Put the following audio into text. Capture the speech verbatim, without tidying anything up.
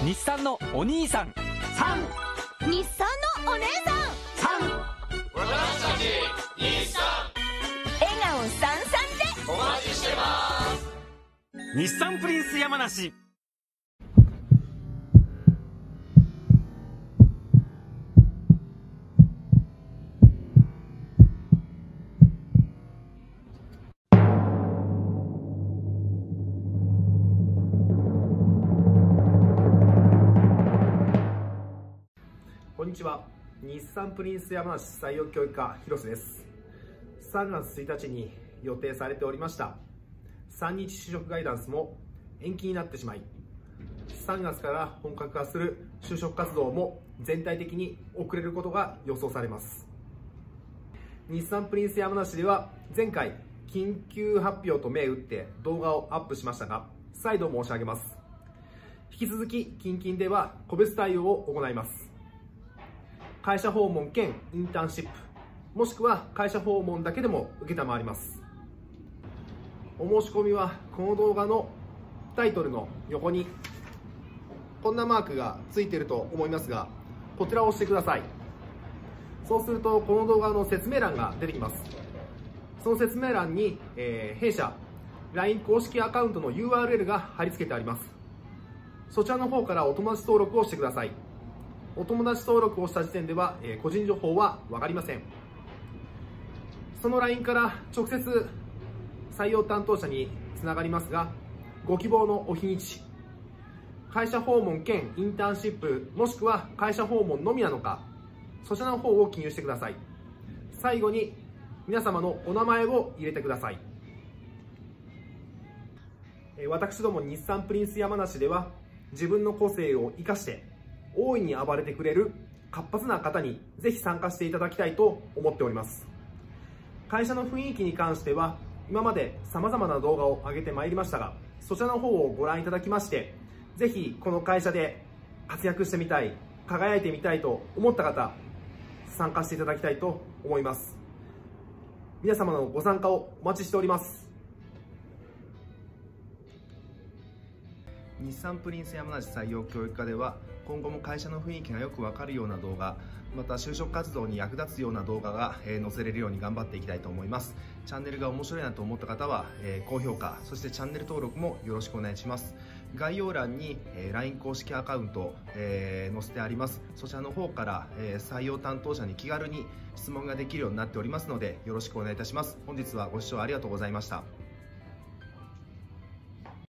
日産のお兄さん。 さん、 日産のお姉さん。 さん、 私たち日産、 笑顔さんさんでお待ちしてます。 日産プリンス山梨。 こんにちは。日産プリンス山梨採用教育課広瀬です。さんがつついたちに予定されておりましたさんにち就職ガイダンスも延期になってしまい、さんがつから本格化する就職活動も全体的に遅れることが予想されます。日産プリンス山梨では前回緊急発表と銘打って動画をアップしましたが、再度申し上げます。引き続き近々では個別対応を行います。会社訪問兼インターンシップ、もしくは会社訪問だけでも承ります。お申し込みはこの動画のタイトルの横にこんなマークがついていると思いますが、こちらを押してください。そうするとこの動画の説明欄が出てきます。その説明欄に、えー、弊社 ライン 公式アカウントの ユーアールエル が貼り付けてあります。そちらの方からお友達登録をしてください。お友達登録をした時点では、えー、個人情報は分かりません。その ライン から直接採用担当者につながりますが、ご希望のお日にち、会社訪問兼インターンシップ、もしくは会社訪問のみなのか、そちらの方を記入してください。最後に皆様のお名前を入れてください。私ども日産プリンス山梨では、自分の個性を生かして大いに暴れてくれる活発な方にぜひ参加していただきたいと思っております。会社の雰囲気に関しては今まで様々な動画を上げてまいりましたが、そちらの方をご覧いただきまして、ぜひこの会社で活躍してみたい、輝いてみたいと思った方、参加していただきたいと思います。皆様のご参加をお待ちしております。 日産プリンス山梨採用教育課では、今後も会社の雰囲気がよくわかるような動画、また就職活動に役立つような動画が載せれるように頑張っていきたいと思います。チャンネルが面白いなと思った方は高評価、そしてチャンネル登録もよろしくお願いします。概要欄に ライン 公式アカウント載せてあります。そちらの方から採用担当者に気軽に質問ができるようになっておりますので、よろしくお願いいたします。本日はご視聴ありがとうございました。